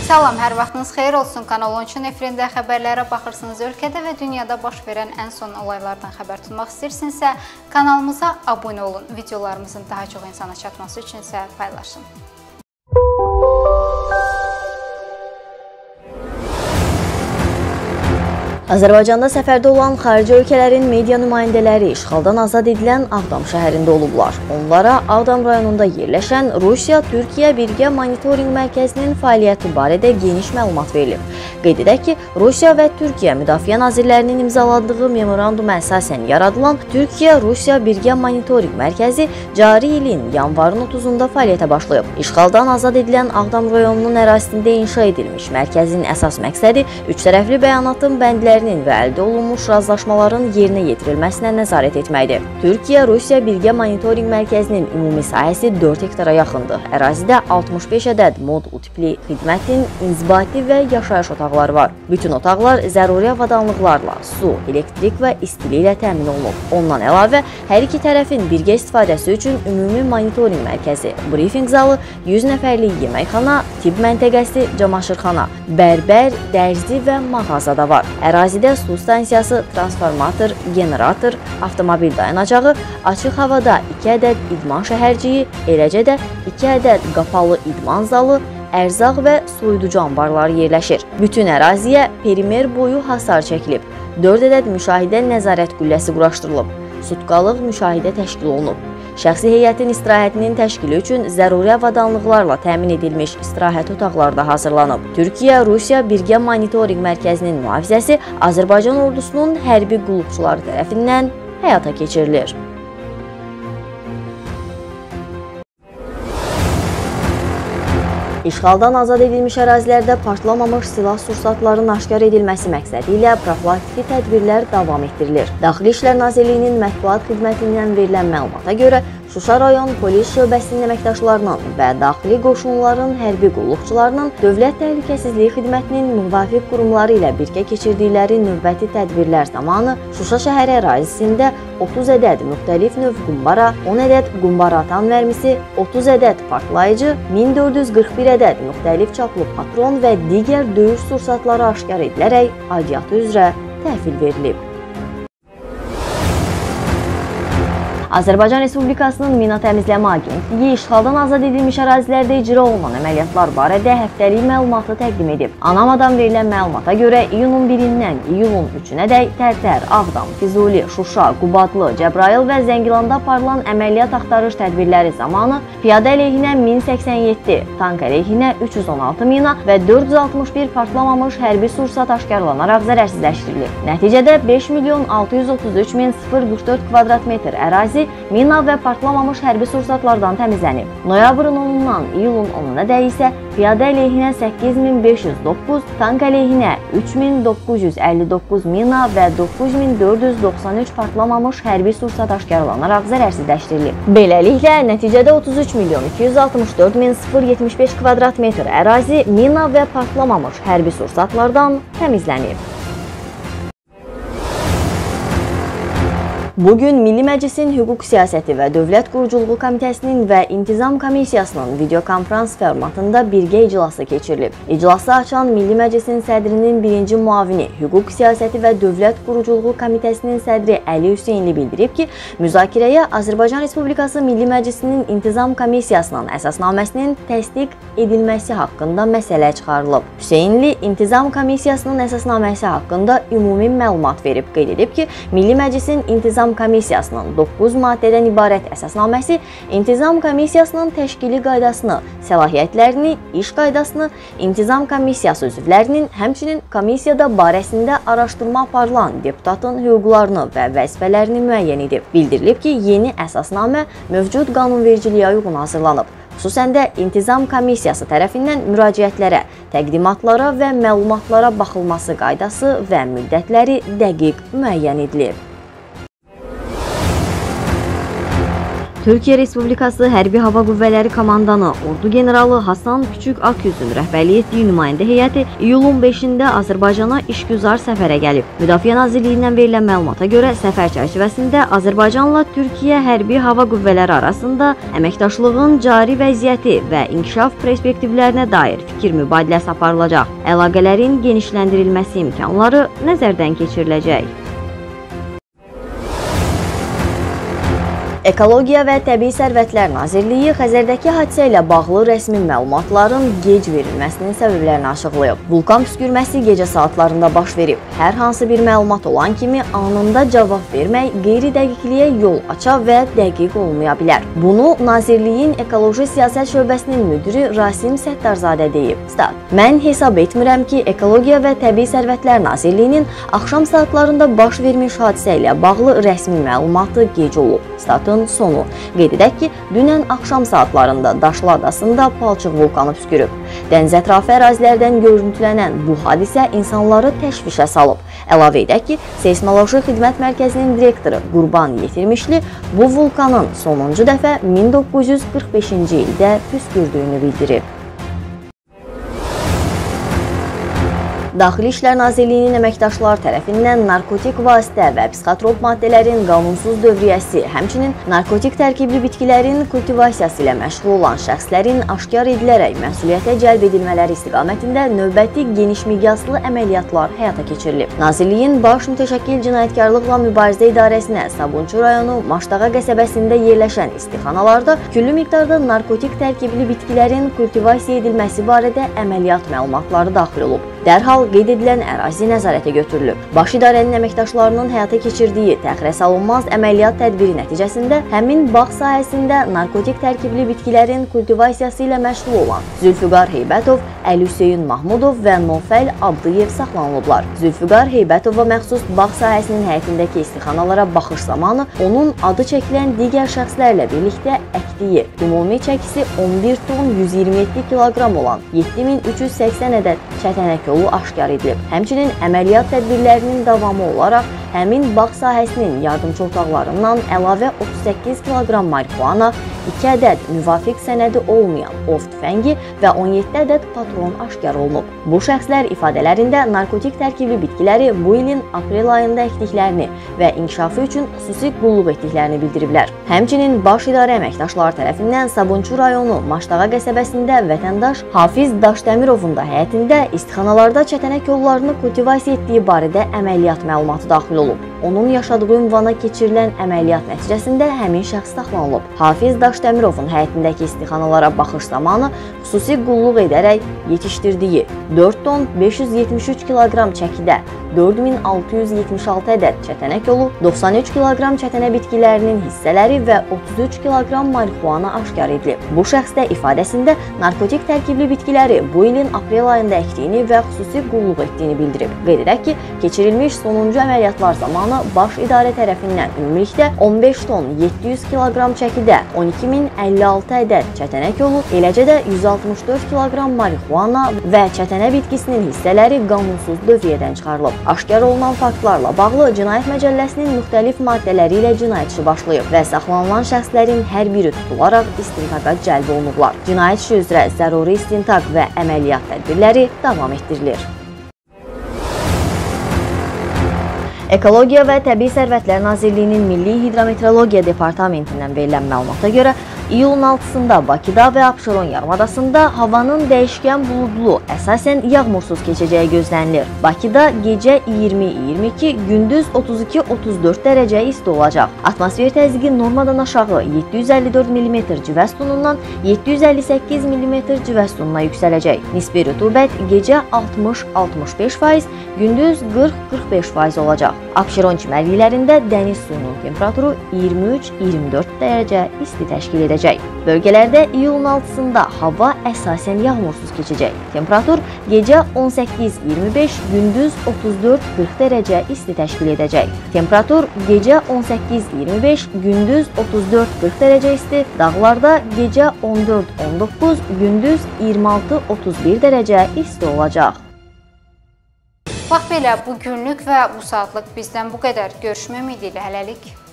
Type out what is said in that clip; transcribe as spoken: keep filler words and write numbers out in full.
Salam, hər vaxtınız xeyir olsun. Kanal on üçün efirində xəbərlərə baxırsınız. Ölkədə və dünyada baş verən ən son olaylardan xəbər tutmaq istəyirsinizsə, kanalımıza abunə olun. Videolarımızın daha çox insana çatması üçünsə paylaşın. Azərbaycanda səfərdə olan xarici ölkələrin media nümayəndələri işğaldan azad edilən Ağdam şəhərində olublar. Onlara Ağdam rayonunda yerləşən Rusiya-Türkiyə Birgə Monitorinq Mərkəzinin fəaliyyəti barədə geniş məlumat verilib. Qeyd edək ki, Rusiya və Türkiyə Müdafiə Nazirlərinin imzaladığı memoranduma əsasən yaradılan Türkiyə-Rusiya Birgə Monitorinq Mərkəzi cari ilin yanvarın otuzunda fəaliyyətə başlayıb. İşğaldan azad edilən Ağdam rayonunun ərazisində inşa edilmiş mərkəzin əsas məqsədi üç tərəfli bəyanatın bəndləri və əldə olunmuş razılaşmaların yerinə yetirilməsinə nəzarət etməkdir. Türkiyə-Rusiya Birgə Monitorinq Mərkəzinin ümumi sahəsi dörd hektara yaxındır. Ərazidə altmış beş ədəd mod tipli xidmətin inzibati və yaşayış otaqları var. Bütün otaqlar zəruri avadanlıqlarla, su, elektrik və istilik ilə təmin olunub. Ondan əlavə, hər iki tərəfin birgə istifadəsi üçün ümumi monitorinq mərkəzi, briefing zalı, yüz nəfərlik yeməkxana, tibb məntəqəsi, camaşırxana, bərbər, dərzi və mağaza da var. Ərazidə su stansiyası, transformator, generator, avtomobil dayanacağı, açıq havada iki ədəd idman şəhərciyi, eləcə də iki ədəd qapalı idman zalı, ərzaq və soyuducu anbarları yerləşir. Bütün əraziyə perimer boyu hasar çəkilib. dörd ədəd müşahidə nəzarət qülləsi quraşdırılıb. Sutkalıq müşahidə təşkil olunub. Şəxsi heyətin istirahətinin təşkili üçün zəruri avadanlıqlarla təmin edilmiş istirahət otaqları da hazırlanıb. Türkiyə-Rusiya Birgə Monitorinq Mərkəzinin mühafizəsi Azərbaycan ordusunun hərbi qulluqçuları tərəfindən həyata keçirilir. İşğaldan azad edilmiş ərazilərdə partlamamış silah sursatların aşkar edilməsi məqsədi ilə profilaktiki tədbirlər davam etdirilir. Daxili İşlər Nazirliyinin mətbuat xidmətindən verilən məlumata görə, Şuşa rayon polis şöbəsinin əməkdaşlarının və daxili qoşunların hərbi qulluqçularının Dövlət Təhlükəsizliyi Xidmətinin müvafiq qurumları ilə birgə keçirdikləri növbəti tədbirlər zamanı Şuşa şəhəri ərazisində otuz ədəd müxtəlif növ qumbara, on ədəd qumbara atan mərmisi, otuz ədəd partlayıcı, min dörd yüz qırx bir ədəd müxtəlif çaplı patron və digər döyüş sursatları aşkar edilərək aidiyyatı üzrə təhvil verilib. Azərbaycan Respublikasının Mina Təmizləmə Agentliyi işğaldan azad edilmiş ərazilərdə icra olunan əməliyyatlar barədə həftəlik məlumatı təqdim edib. Anamadan verilən məlumata görə iyunun birindən iyulun üçünədək Tərtər, Ağdam, Füzuli, Şuşa, Qubadlı, Cəbrayıl və Zəngilanda aparılan əməliyyat axtarış tədbirləri zamanı piyada əleyhinə min səksən yeddi, tank əleyhinə üç yüz on altı mina və dörd yüz altmış bir partlamamış hərbi sursat aşkarlanaraq zərərsizləşdirilib. Nəticədə beş milyon altı yüz otuz üç min sıfır qırx dörd kvadrat metr ərazi mina və partlamamış hərbi sursatlardan təmizlənib. Noyabrın onundan iyulun onunadək isə piyada əleyhinə səkkiz min beş yüz doqquz, tank əleyhinə üç min doqquz yüz əlli doqquz mina və doqquz min dörd yüz doxsan üç partlamamış hərbi sursat aşkarlanaraq zərərsizləşdirilib. Beləliklə, nəticədə otuz üç milyon iki yüz altmış dörd min sıfır yetmiş beş kvadrat metr ərazi mina və partlamamış hərbi sursatlardan təmizlənib. Bugün Milli Məclisin Hüquq Siyasəti və Dövlət Quruculuğu Komitəsinin və İntizam Komissiyasının videokonferans formatında birgə iclası keçirilib. İclası açan Milli Məclisin sədrinin birinci muavini, Hüquq Siyasəti və Dövlət Quruculuğu Komitəsinin sədri Əli Hüseynli bildirib ki, müzakirəyə Azərbaycan Respublikası Milli Məclisinin İntizam Komissiyasının əsasnaməsinin təsdiq edilməsi haqqında məsələ çıxarılıb. Hüseynli İntizam Komissiyasının əsasnaməsi haqqında ümumi məlumat verib, qeyd edib ki, Milli Məclisin İntizam Komissiyasının doqquz maddədən ibarət əsasnaməsi İntizam Komissiyasının təşkili qaydasını, səlahiyyətlərini, iş qaydasını, İntizam Komissiyası üzvlərinin, həmçinin komissiyada barəsində araşdırma aparılan deputatın hüquqlarını və vəzifələrini müəyyən edib. Bildirilib ki, yeni əsasnamə mövcud qanunvericiliyə uyğun hazırlanıb. Xüsusən də İntizam Komissiyası tərəfindən müraciətlərə, təqdimatlara və məlumatlara baxılması qaydası və müddətləri dəqiq müəyyən edilib. Türkiyə Respublikası Hərbi Hava Qüvvələri Komandanı Ordu Generalı Hasan Küçük Akyüzün rəhbərlik etdiyi nümayəndə heyəti iyulun beşində Azərbaycana işgüzar səfərə gəlib. Müdafiə Nazirliyindən verilən məlumata görə səfər çərçivəsində Azərbaycanla Türkiyə Hərbi Hava Qüvvələri arasında əməkdaşlığın cari vəziyyəti və inkişaf perspektivlərinə dair fikir mübadiləsi aparılacaq. Əlaqələrin genişləndirilməsi imkanları nəzərdən keçiriləcək. Ekologiya və Təbii Sərvətlər Nazirliyi Xəzərdəki hadisə ilə bağlı rəsmi məlumatların gec verilməsinin səbəblərini açıqlayıb. Vulkan püskürməsi gecə saatlarında baş verib. Hər hansı bir məlumat olan kimi anında cavab vermək qeyri-dəqiqliyə yol aça və dəqiq olmaya bilər. Bunu Nazirliyin Ekoloji Siyasət Şöbəsinin müdiri Rasim Səttarzadə deyib. Stat: Mən hesab etmirəm ki, Ekologiya və Təbii Sərvətlər Nazirliyinin axşam saatlarında baş vermiş hadisə ilə bağlı rəsmi məlumatı gec olub. Statın sonu. Qeyd edək ki, dünən axşam saatlarında Daşlı adasında palçıq vulkanı püskürüb. Dəniz ətrafı ərazilərdən görüntülənən bu hadisə insanları təşvişə salıb. Əlavə edək ki, Seysmoloji Xidmət Mərkəzinin direktoru Qurban Yetirmişli bu vulkanın sonuncu dəfə min doqquz yüz qırx beşinci ildə püskürdüyünü bildirib. Daxili İşlər Nazirliyinin əməkdaşları tərəfindən narkotik vasitə və psixotrop maddələrin qanunsuz dövriyyəsi, həmçinin narkotik tərkibli bitkilərin kultivasiyası ilə məşğul olan şəxslərin aşkar edilərək məsuliyyətə cəlb edilmələri istiqamətində növbəti geniş miqyaslı əməliyyatlar həyata keçirilib. Nazirliyin Baş Mütəşəkkil Cinayətkarlıqla Mübarizə İdarəsinə Sabunçu rayonu Maşdağa qəsəbəsində yerləşən istixanalarda küllü miqdarda narkotik tərkibli bitkilərin kultivasiya edilməsi barədə əməliyyat məlumatları daxil olub. Dərhal qeyd edilən ərazi nəzarətə götürülüb. Baş idarənin əməkdaşlarının həyata keçirdiyi təxirəsalınmaz əməliyyat tədbiri nəticəsində həmin bağ sahəsində narkotik tərkibli bitkilərin kultivasiyası ilə məşğul olan Zülfüqar Heybətov, Əli Hüseyin Mahmudov və Nofəl Abdıyev saxlanılıblar. Zülfüqar Heybətova məxsus bağ sahəsinin həyətindəki istixanalara baxış zamanı onun adı çəkilən digər şəxslərlə birlikdə əkdiyi ümumi çəkisi on bir ton yüz iyirmi yeddi kiloqram olan yeddi min üç yüz səksən ədəd çətənək yolu aşkar edilib. Həmçinin əməliyyat tədbirlərinin davamı olaraq həmin bağ sahəsinin yardımçı otaqlarından əlavə otuz səkkiz kiloqram marihuana, iki ədəd müvafiq sənədi olmayan ov tüfəngi və on yeddi ədəd patron aşkar olunub. Bu şəxslər ifadələrində narkotik tərkibli bitkiləri bu ilin aprel ayında əkdiklərini və inkişafı üçün xüsusi qulluq etdiklərini bildiriblər. Həmçinin baş idarə əməkdaşları tərəfindən Sabunçu rayonu Maşdağa qəsəbəsində vətəndaş Hafiz Daşdəmirovun da həyətində istixanalarda çətənək yollarını kultivasiya etdiyi barədə əməliyyat məlumatı daxil olub. Onun yaşadığı ünvana keçirilən əməliyyat nəticəsində həmin şəxs saxlanılıb. Hafiz Daşdəmirovun həyətindəki istixanalara baxış zamanı xüsusi qulluq edərək yetişdirdiyi dörd ton beş yüz yetmiş üç kiloqram çəkidə dörd min altı yüz yetmiş altı ədəd çətənək yolu, doxsan üç kiloqram çətənə bitkilərinin hissələri və otuz üç kiloqram marihuana aşkar edilib. Bu şəxs də ifadəsində narkotik tərkibli bitkiləri bu ilin aprel ayında əkdiyini və xüsusi qulluq etdiyini bildirib. Qeyd edək ki, keçirilmiş sonuncu əməliyyatlar zamanı baş idarə tərəfindən ümumilikdə on beş ton yeddi yüz kiloqram çəkidə on iki min əlli altı ədəd çətənək yolu, eləcə də yüz altmış dörd kiloqram marihuana və çətənə bitkisinin hissələri qanunsuz dövriyyədən çıxarılıb. Aşkar olunan faktlarla bağlı Cinayət Məcəlləsinin müxtəlif maddələri ilə cinayət işi başlayıb və saxlanılan şəxslərin hər biri tutularaq istintaqa cəlb olunublar. Cinayət işi üzrə zəruri istintaq və əməliyyat tədbirləri davam etdirilir. Ekologiya və Təbii Sərvətlər Nazirliyinin Milli Hidrometeorologiya Departamentindən verilən məlumata görə iyulun altısında Bakıda və Abşeron yarımadasında havanın dəyişkən buludlu, əsasən yağmursuz keçəcəyi gözlənilir. Bakıda gecə iyirmi iyirmi iki, gündüz otuz iki otuz dörd dərəcə isti olacaq. Atmosfer təzyiqi normadan aşağı yeddi yüz əlli dörd millimetr civə sütunundan yeddi yüz əlli səkkiz millimetr civə sütununa yüksələcək. Nisbi rütubət gecə altmış altmış beş faiz, gündüz qırx qırx beş faiz olacaq. Abşeron çimərliklərində dəniz suyunun temperaturu iyirmi üç iyirmi dörd dərəcə isti təşkil edəcək. Bölgələrdə iyulun altısında hava əsasən yağmursuz keçəcək. Temperatur gecə on səkkiz iyirmi beş, gündüz otuz dörd qırx dərəcə isti təşkil edəcək. Temperatur gecə on səkkiz iyirmi beş, gündüz otuz dörd qırx dərəcə isti, dağlarda gecə on dörd on doqquz, gündüz iyirmi altı otuz bir dərəcə isti olacaq. Bax belə, bu günlük və bu saatlıq bizdən bu qədər. Görüşmək ümidi ilə hələlik.